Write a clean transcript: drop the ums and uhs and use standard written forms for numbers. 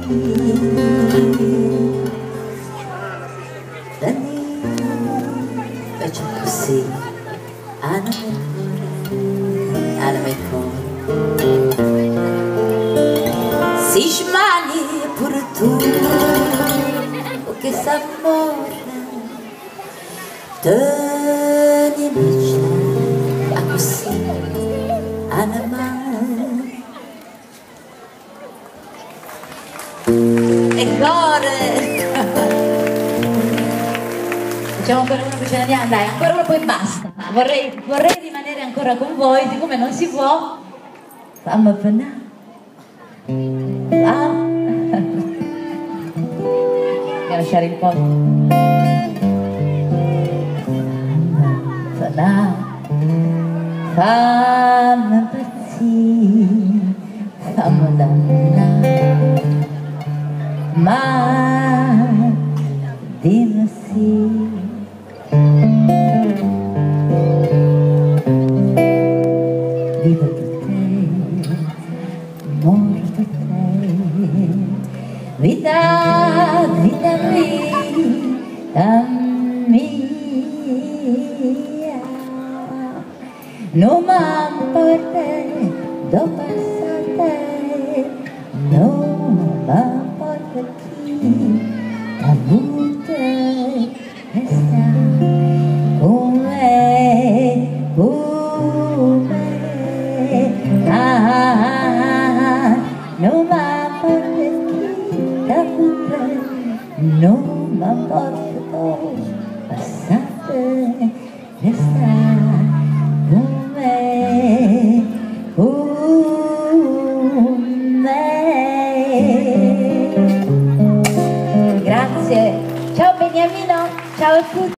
Dani faccio così alla mia cuore si smani pure tu che s'amore Dani invece a così alla mano e cuore facciamo ancora una cucina di dai, ancora una poi basta. Vorrei rimanere ancora con voi, siccome non si può. Fammi venire. Devo lasciare il posto. Fammi impazzire, fammi dannare, ma dimmi sì. Vivo per te, muoro per te, vita mia, non m'importa dove passate, non m'importa chi t'ha avuto e sta con me. Non m'importa chi t'ha avuto, non m'importa dove passate e sta con me. Grazie, ciao Beniamino, ciao a tutti.